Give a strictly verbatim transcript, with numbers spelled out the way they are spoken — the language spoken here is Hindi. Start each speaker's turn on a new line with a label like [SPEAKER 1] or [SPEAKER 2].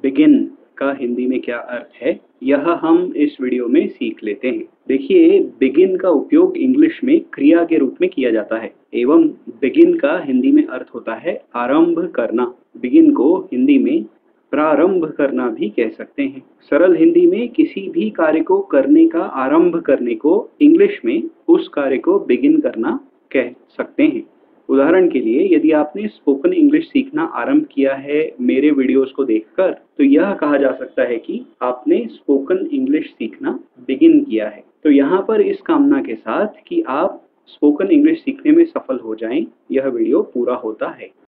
[SPEAKER 1] बिगिन का हिंदी में क्या अर्थ है, यह हम इस वीडियो में सीख लेते हैं। देखिए, बिगिन का उपयोग इंग्लिश में क्रिया के रूप में किया जाता है एवं बिगिन का हिंदी में अर्थ होता है आरंभ करना। बिगिन को हिंदी में प्रारंभ करना भी कह सकते हैं। सरल हिंदी में किसी भी कार्य को करने का आरंभ करने को इंग्लिश में उस कार्य को बिगिन करना कह सकते हैं। उदाहरण के लिए, यदि आपने स्पोकन इंग्लिश सीखना आरंभ किया है मेरे वीडियोस को देखकर, तो यह कहा जा सकता है कि आपने स्पोकन इंग्लिश सीखना बिगिन किया है। तो यहाँ पर इस कामना के साथ कि आप स्पोकन इंग्लिश सीखने में सफल हो जाएं, यह वीडियो पूरा होता है।